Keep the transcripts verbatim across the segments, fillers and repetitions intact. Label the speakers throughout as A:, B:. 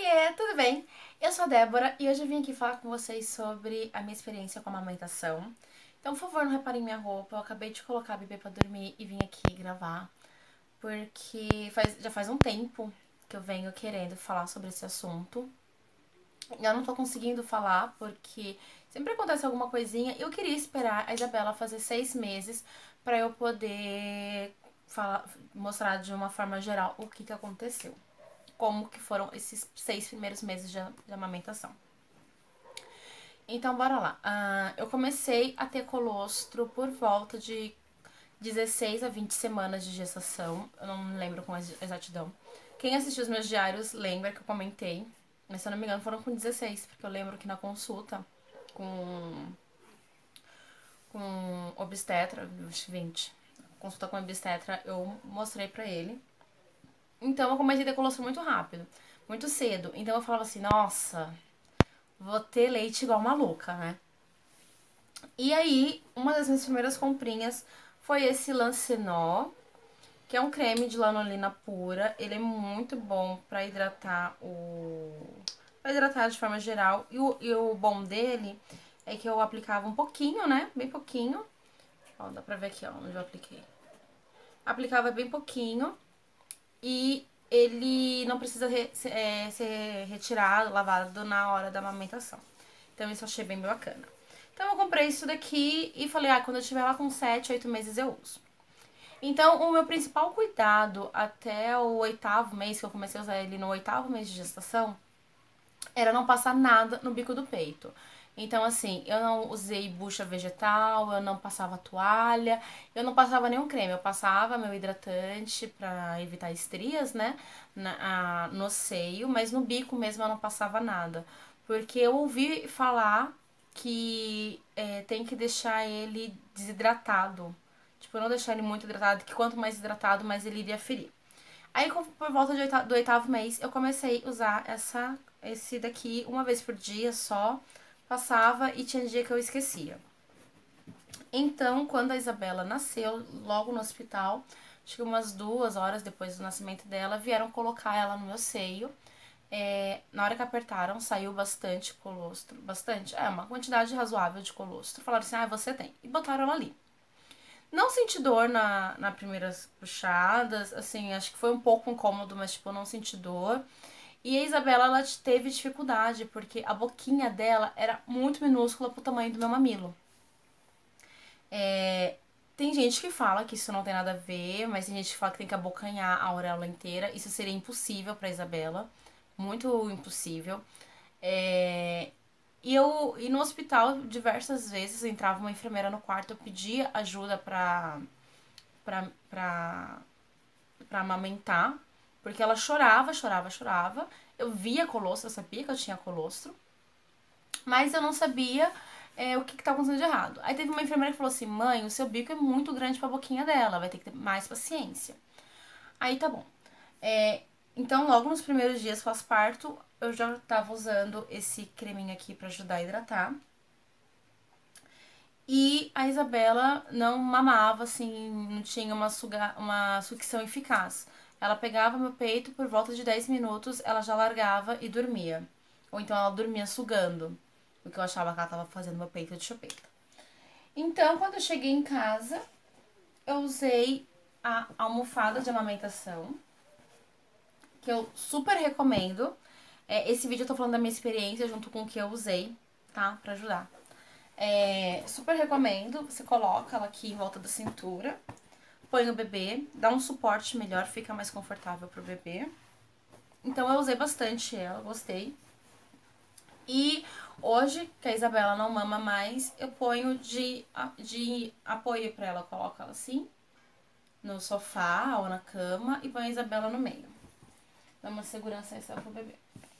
A: Oiê, tudo bem? Eu sou a Débora e hoje eu vim aqui falar com vocês sobre a minha experiência com a amamentação. Então, por favor, não reparem minha roupa, eu acabei de colocar a bebê pra dormir e vim aqui gravar, porque faz, já faz um tempo que eu venho querendo falar sobre esse assunto. Eu não tô conseguindo falar porque sempre acontece alguma coisinha. Eu queria esperar a Isabela fazer seis meses pra eu poder falar, mostrar de uma forma geral o que que aconteceu. Como que foram esses seis primeiros meses de, de amamentação. Então, bora lá. Ah, eu comecei a ter colostro por volta de dezesseis a vinte semanas de gestação. Eu não me lembro com exatidão. Quem assistiu os meus diários lembra que eu comentei. Mas se eu não me engano foram com dezesseis, porque eu lembro que na consulta com, com obstetra, vinte, consulta com obstetra, eu mostrei pra ele. Então eu comecei a ter colostro muito rápido, muito cedo. Então eu falava assim, nossa, vou ter leite igual maluca, né? E aí, uma das minhas primeiras comprinhas foi esse Lancenol, que é um creme de lanolina pura. Ele é muito bom pra hidratar o... pra hidratar de forma geral. E o, e o bom dele é que eu aplicava um pouquinho, né? Bem pouquinho. Ó, dá pra ver aqui, ó, onde eu apliquei. Aplicava bem pouquinho. E ele não precisa re, é, ser retirado, lavado na hora da amamentação. Então isso eu achei bem bacana. Então eu comprei isso daqui e falei, ah, quando eu estiver lá com sete, oito meses eu uso. Então o meu principal cuidado até o oitavo mês, que eu comecei a usar ele no oitavo mês de gestação, era não passar nada no bico do peito. Então, assim, eu não usei bucha vegetal, eu não passava toalha, eu não passava nenhum creme. Eu passava meu hidratante pra evitar estrias, né, na, a, no seio, mas no bico mesmo eu não passava nada. Porque eu ouvi falar que é, tem que deixar ele desidratado. Tipo, não deixar ele muito hidratado, que quanto mais hidratado, mais ele iria ferir. Aí, por volta de oitavo, do oitavo mês, eu comecei a usar essa, esse daqui uma vez por dia só. Passava e tinha dia que eu esquecia. Então, quando a Isabela nasceu, logo no hospital, acho que umas duas horas depois do nascimento dela, vieram colocar ela no meu seio. É, na hora que apertaram, saiu bastante colostro. Bastante? É, uma quantidade razoável de colostro. Falaram assim, ah, você tem. E botaram ela ali. Não senti dor na, na primeiras puxadas, assim, acho que foi um pouco incômodo, mas, tipo, não senti dor. E a Isabela, ela teve dificuldade, porque a boquinha dela era muito minúscula pro tamanho do meu mamilo. É, tem gente que fala que isso não tem nada a ver, mas tem gente que fala que tem que abocanhar a auréola inteira. Isso seria impossível pra Isabela, muito impossível. É, e eu e no hospital, diversas vezes, entrava uma enfermeira no quarto, eu pedia ajuda pra, pra, pra, pra amamentar, porque ela chorava, chorava, chorava. Eu via colostro, eu sabia que eu tinha colostro, mas eu não sabia é, o que, que tava acontecendo de errado. Aí teve uma enfermeira que falou assim, mãe, o seu bico é muito grande pra boquinha dela, vai ter que ter mais paciência. Aí tá bom. É, então, logo nos primeiros dias pós-parto, eu já tava usando esse creminho aqui pra ajudar a hidratar. E a Isabela não mamava, assim, não tinha uma, suga, uma sucção eficaz. Ela pegava meu peito, por volta de dez minutos, ela já largava e dormia. Ou então ela dormia sugando, o que eu achava que ela tava fazendo meu peito de chupeta. Então, quando eu cheguei em casa, eu usei a almofada de amamentação, que eu super recomendo. É, esse vídeo eu tô falando da minha experiência junto com o que eu usei, tá? Pra ajudar. É, super recomendo. Você coloca ela aqui em volta da cintura, põe o bebê, dá um suporte melhor, fica mais confortável pro bebê. Então eu usei bastante ela, gostei. E hoje, que a Isabela não mama mais, eu ponho de, de apoio pra ela. Eu coloco ela assim, no sofá ou na cama, e ponho a Isabela no meio. Dá uma segurança extra pro bebê.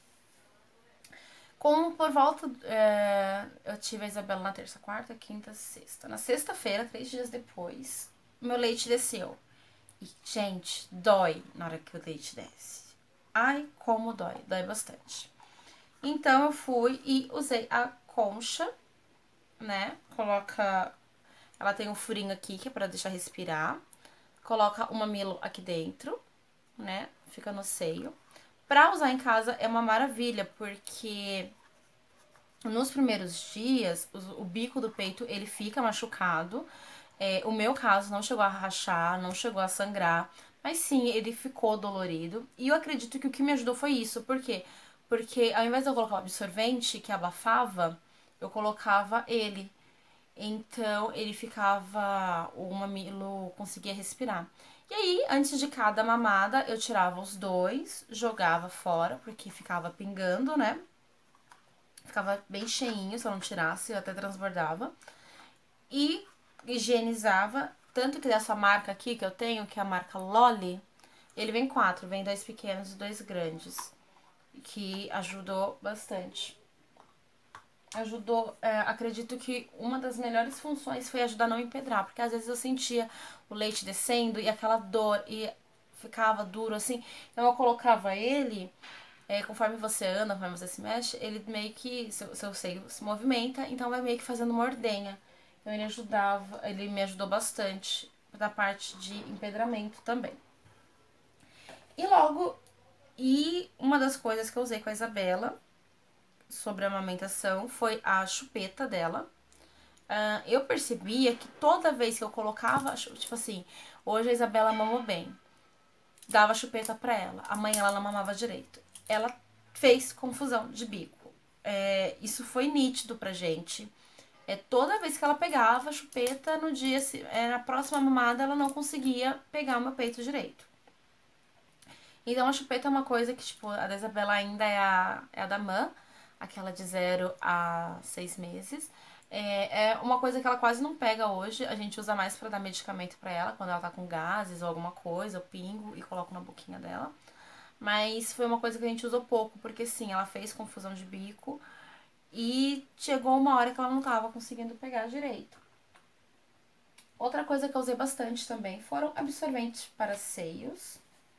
A: Com, por volta, é, eu tive a Isabela na terça, quarta, quinta, sexta. Na sexta-feira, três dias depois, meu leite desceu. E, gente, dói na hora que o leite desce. Ai, como dói. Dói bastante. Então, eu fui e usei a concha, né? Coloca... Ela tem um furinho aqui, que é pra deixar respirar. Coloca o mamilo aqui dentro, né? Fica no seio. Pra usar em casa é uma maravilha, porque nos primeiros dias, o, o bico do peito, ele fica machucado. É, o meu caso não chegou a rachar, não chegou a sangrar, mas sim, ele ficou dolorido. E eu acredito que o que me ajudou foi isso. Por quê? Porque ao invés de eu colocar o absorvente que abafava, eu colocava ele. Então ele ficava, o mamilo conseguia respirar. E aí, antes de cada mamada, eu tirava os dois, jogava fora, porque ficava pingando, né? Ficava bem cheinho se eu não tirasse, eu até transbordava. E higienizava, tanto que dessa marca aqui que eu tenho, que é a marca Loli, ele vem quatro, vem dois pequenos e dois grandes, que ajudou bastante. Ajudou, é, acredito que uma das melhores funções foi ajudar a não empedrar, porque às vezes eu sentia o leite descendo e aquela dor e ficava duro assim, então eu colocava ele, é, conforme você anda, conforme você se mexe, ele meio que, seu, seu seio se movimenta, então vai meio que fazendo uma ordenha. Então ele ajudava, ele me ajudou bastante da parte de empedramento também. E logo, e uma das coisas que eu usei com a Isabela sobre a amamentação foi a chupeta dela. Uh, eu percebia que toda vez que eu colocava, tipo assim, hoje a Isabela mamou bem, dava chupeta pra ela, amanhã ela não mamava direito. Ela fez confusão de bico. É, isso foi nítido pra gente. É, toda vez que ela pegava a chupeta, no dia, é, na próxima mamada, ela não conseguia pegar o meu peito direito. Então a chupeta é uma coisa que, tipo, a da Isabela ainda é a, é a da mãe, aquela de zero a seis meses. É, é uma coisa que ela quase não pega hoje. A gente usa mais pra dar medicamento pra ela, quando ela tá com gases ou alguma coisa, eu pingo e coloco na boquinha dela. Mas foi uma coisa que a gente usou pouco, porque sim, ela fez confusão de bico e chegou uma hora que ela não tava conseguindo pegar direito. Outra coisa que eu usei bastante também foram absorventes para seios.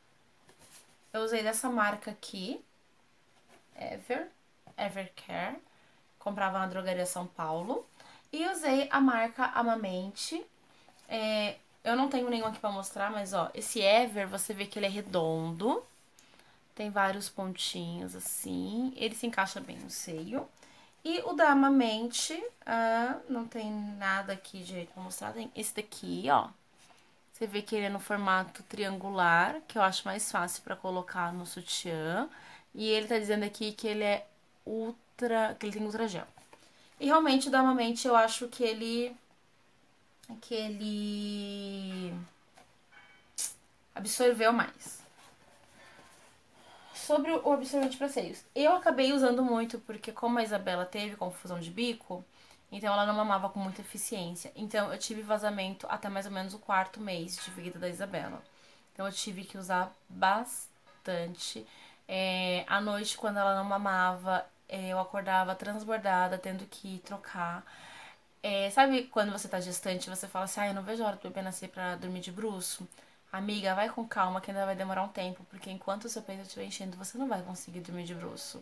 A: Eu usei dessa marca aqui, Ever, Evercare. Comprava na Drogaria São Paulo. E usei a marca Amamente. É, eu não tenho nenhum aqui pra mostrar, mas ó, esse Ever, você vê que ele é redondo. Tem vários pontinhos assim. Ele se encaixa bem no seio. E o da Amamente, ah, não tem nada aqui de jeito pra mostrar. Tem esse daqui, ó. Você vê que ele é no formato triangular, que eu acho mais fácil pra colocar no sutiã. E ele tá dizendo aqui que ele é ultra, que ele tem ultra gel. E realmente, o da Amamente, eu acho que ele, que ele absorveu mais. Sobre o absorvente para seios, eu acabei usando muito porque como a Isabela teve confusão de bico, então ela não mamava com muita eficiência. Então eu tive vazamento até mais ou menos o quarto mês de vida da Isabela. Então eu tive que usar bastante. É, à noite, quando ela não mamava, é, eu acordava transbordada, tendo que trocar. É, sabe quando você tá gestante e você fala assim, ah, eu não vejo a hora do bebê nascer pra dormir de bruço? Amiga, vai com calma que ainda vai demorar um tempo, porque enquanto o seu peito estiver enchendo, você não vai conseguir dormir de bruço.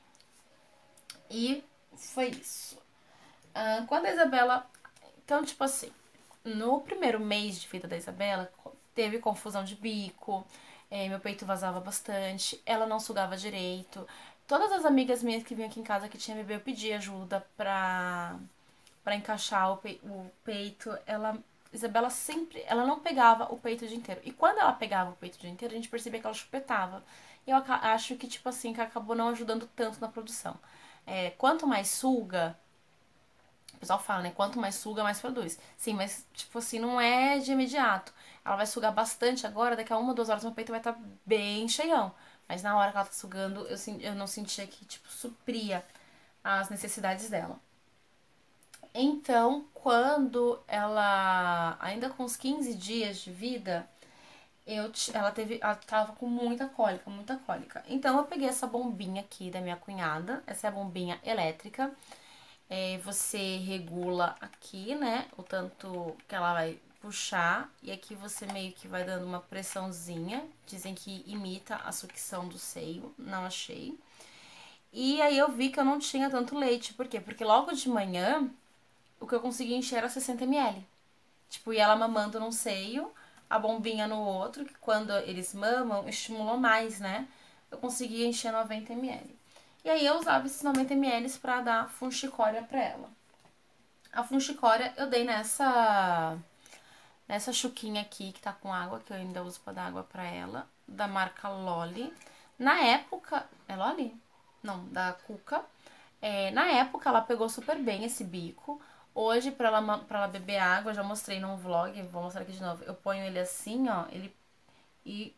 A: E foi isso. Ah, quando a Isabela... Então, tipo assim, no primeiro mês de vida da Isabela, teve confusão de bico, é, meu peito vazava bastante, ela não sugava direito. Todas as amigas minhas que vinham aqui em casa que tinha bebê, eu pedi ajuda pra, pra encaixar o, pe o peito. Ela Isabela sempre, ela não pegava o peito o dia inteiro. E quando ela pegava o peito o dia inteiro, a gente percebia que ela chupetava. E eu acho que, tipo assim, que acabou não ajudando tanto na produção. É, quanto mais suga, o pessoal fala, né? Quanto mais suga, mais produz. Sim, mas, tipo assim, não é de imediato. Ela vai sugar bastante agora, daqui a uma, duas horas meu peito vai estar tá bem cheião. Mas na hora que ela tá sugando, eu, eu não sentia que, tipo, supria as necessidades dela. Então, quando ela, ainda com uns quinze dias de vida, eu, ela teve, ela tava com muita cólica, muita cólica. Então, eu peguei essa bombinha aqui da minha cunhada, essa é a bombinha elétrica. É, você regula aqui, né, o tanto que ela vai puxar, e aqui você meio que vai dando uma pressãozinha. Dizem que imita a sucção do seio, não achei. E aí eu vi que eu não tinha tanto leite, por quê? Porque logo de manhã o que eu consegui encher era sessenta mililitros. Tipo, e ela mamando num seio, a bombinha no outro, que quando eles mamam, estimulou mais, né? eu conseguia encher noventa mililitros. E aí eu usava esses noventa mililitros pra dar funchicória pra ela. A funchicória eu dei nessa nessa chuquinha aqui que tá com água, que eu ainda uso pra dar água pra ela, da marca Loli. Na época, é Loli? Não, da Cuca. É, na época ela pegou super bem esse bico. Hoje, pra ela, pra ela beber água, eu já mostrei num vlog, vou mostrar aqui de novo. Eu ponho ele assim, ó, ele e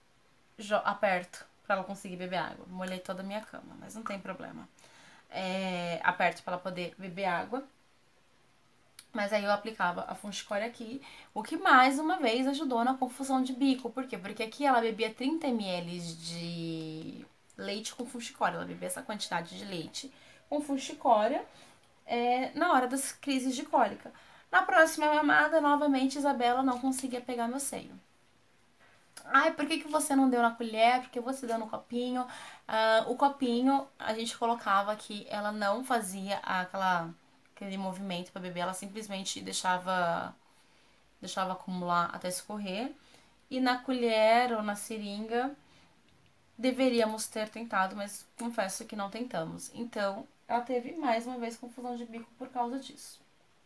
A: aperto pra ela conseguir beber água. Molhei toda a minha cama, mas não tem problema. É, aperto pra ela poder beber água. Mas aí eu aplicava a funchicória aqui, o que mais uma vez ajudou na confusão de bico. Por quê? Porque aqui ela bebia trinta mililitros de leite com funchicória. Ela bebia essa quantidade de leite com funchicória é, na hora das crises de cólica. Na próxima mamada, novamente, Isabela não conseguia pegar meu seio. Ai, por que, que você não deu na colher? Por que você deu no copinho? Uh, o copinho, a gente colocava que ela não fazia aquela, aquele movimento para beber, ela simplesmente deixava, deixava acumular até escorrer. E na colher ou na seringa, deveríamos ter tentado, mas confesso que não tentamos. Então, ela teve mais uma vez confusão de bico por causa disso.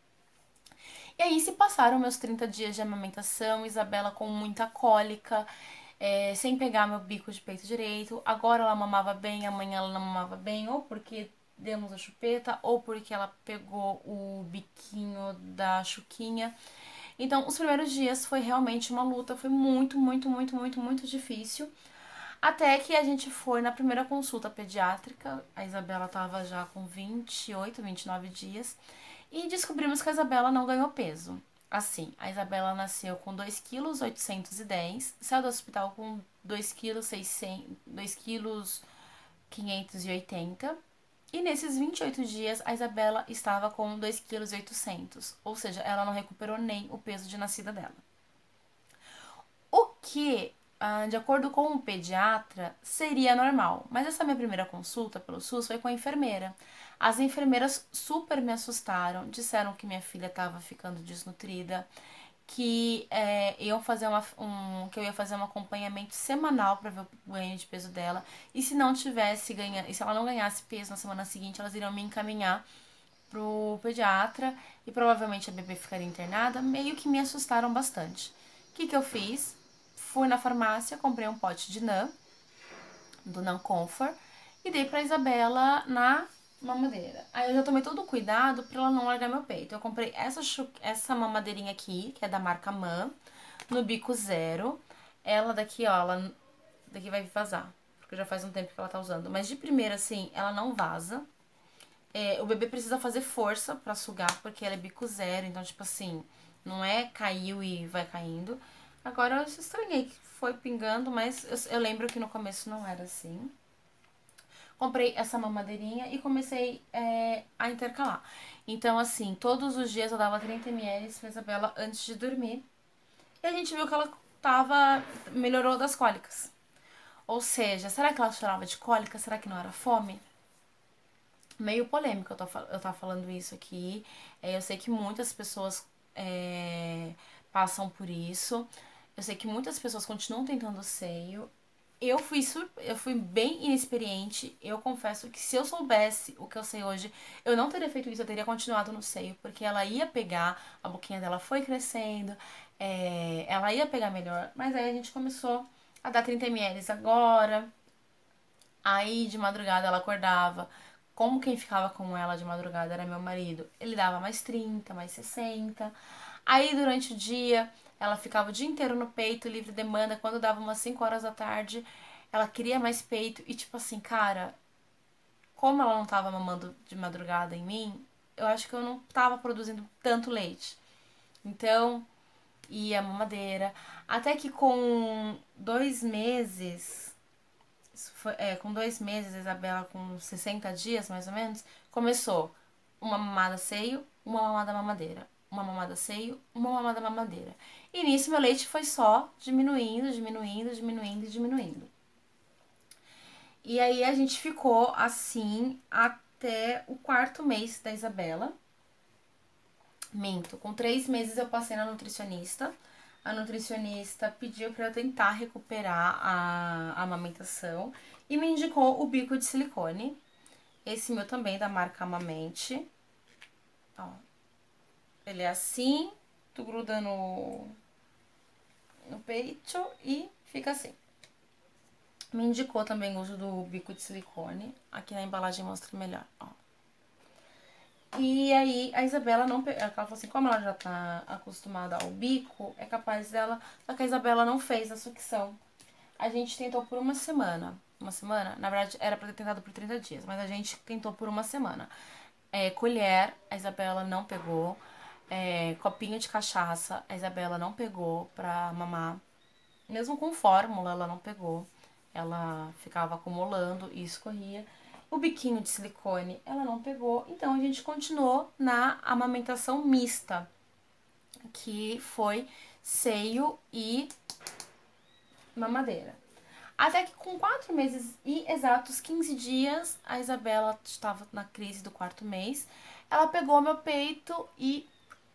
A: E aí se passaram meus trinta dias de amamentação, Isabela com muita cólica, é, sem pegar meu bico de peito direito. Agora ela mamava bem, amanhã ela não mamava bem, ou porque demos a chupeta, ou porque ela pegou o biquinho da chuquinha. Então, os primeiros dias foi realmente uma luta, foi muito, muito, muito, muito, muito difícil. Até que a gente foi na primeira consulta pediátrica, a Isabela tava já com vinte e oito, vinte e nove dias, e descobrimos que a Isabela não ganhou peso. Assim, a Isabela nasceu com dois quilos oitocentos e dez, saiu do hospital com dois quilos seiscentos, dois quilos quinhentos e oitenta, e nesses vinte e oito dias a Isabela estava com dois quilos oitocentos, ou seja, ela não recuperou nem o peso de nascida dela. O que, de acordo com o pediatra, seria normal. Mas essa minha primeira consulta pelo SUS foi com a enfermeira. As enfermeiras super me assustaram, disseram que minha filha estava ficando desnutrida, que é, iam fazer uma, um, que eu ia fazer um acompanhamento semanal para ver o ganho de peso dela. E se não tivesse ganha, e se ela não ganhasse peso na semana seguinte, elas iriam me encaminhar pro pediatra e provavelmente a bebê ficaria internada. Meio que me assustaram bastante. O que, que eu fiz? Fui na farmácia, comprei um pote de Nan, do Nan Comfort, e dei pra Isabela na mamadeira. Aí eu já tomei todo o cuidado pra ela não largar meu peito. Eu comprei essa, essa mamadeirinha aqui, que é da marca Man, no bico zero. Ela daqui, ó, ela daqui vai vazar, porque já faz um tempo que ela tá usando. Mas de primeira, assim, ela não vaza. É, o bebê precisa fazer força pra sugar, porque ela é bico zero, então, tipo assim, não é caiu e vai caindo. Agora eu estranhei que foi pingando, mas eu, eu lembro que no começo não era assim. Comprei essa mamadeirinha e comecei é, a intercalar. Então, assim, todos os dias eu dava trinta mililitros pra Isabela antes de dormir. E a gente viu que ela tava, melhorou das cólicas. Ou seja, será que ela chorava de cólica? Será que não era fome? Meio polêmico eu, tô, eu tava falando isso aqui. É, eu sei que muitas pessoas é, passam por isso. Eu sei que muitas pessoas continuam tentando seio. Eu fui, eu fui bem inexperiente. Eu confesso que se eu soubesse o que eu sei hoje, eu não teria feito isso, eu teria continuado no seio. Porque ela ia pegar, a boquinha dela foi crescendo, é, ela ia pegar melhor. Mas aí a gente começou a dar trinta mililitros agora. Aí de madrugada ela acordava. Como quem ficava com ela de madrugada era meu marido, ele dava mais trinta, mais sessenta. Aí durante o dia, ela ficava o dia inteiro no peito, livre demanda. Quando dava umas cinco horas da tarde, ela queria mais peito. E tipo assim, cara, como ela não tava mamando de madrugada em mim, eu acho que eu não tava produzindo tanto leite. Então, ia mamadeira. Até que com dois meses, foi, é, com dois meses, a Isabela com sessenta dias mais ou menos, começou uma mamada seio, uma mamada mamadeira. Uma mamada seio, uma mamada mamadeira. E nisso meu leite foi só diminuindo, diminuindo, diminuindo, diminuindo. E aí a gente ficou assim até o quarto mês da Isabela. Minto, com três meses eu passei na nutricionista. A nutricionista pediu para eu tentar recuperar a, a amamentação. e me indicou o bico de silicone. Esse meu também, da marca Amamente. Ó, ele é assim, tu gruda no, no peito e fica assim. Me indicou também o uso do bico de silicone. Aqui na embalagem mostra melhor, ó. E aí, a Isabela não... Ela falou assim, como ela já tá acostumada ao bico, é capaz dela... Só que a Isabela não fez a sucção. A gente tentou por uma semana. Uma semana? Na verdade, era pra ter tentado por trinta dias, mas a gente tentou por uma semana. É, colher, a Isabela não pegou. É, copinho de cachaça, a Isabela não pegou pra mamar. Mesmo com fórmula, ela não pegou. Ela ficava acumulando e escorria. O biquinho de silicone, ela não pegou. Então, a gente continuou na amamentação mista, que foi seio e mamadeira. Até que com quatro meses e exatos quinze dias, a Isabela estava na crise do quarto mês. Ela pegou meu peito e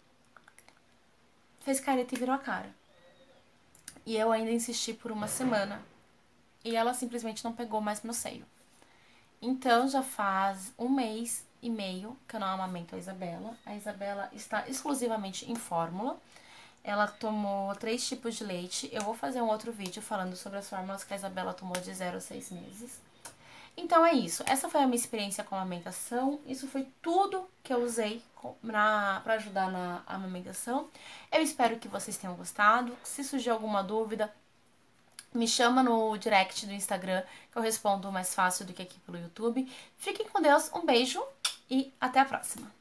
A: fez careta e virou a cara. E eu ainda insisti por uma semana. E ela simplesmente não pegou mais meu seio. Então, já faz um mês e meio que eu não amamento a Isabela. A Isabela está exclusivamente em fórmula. Ela tomou três tipos de leite. Eu vou fazer um outro vídeo falando sobre as fórmulas que a Isabela tomou de zero a seis meses. Então, é isso. Essa foi a minha experiência com a amamentação. Isso foi tudo que eu usei para ajudar na amamentação. Eu espero que vocês tenham gostado. Se surgir alguma dúvida, me chama no direct do Instagram, que eu respondo mais fácil do que aqui pelo YouTube. Fiquem com Deus, um beijo e até a próxima!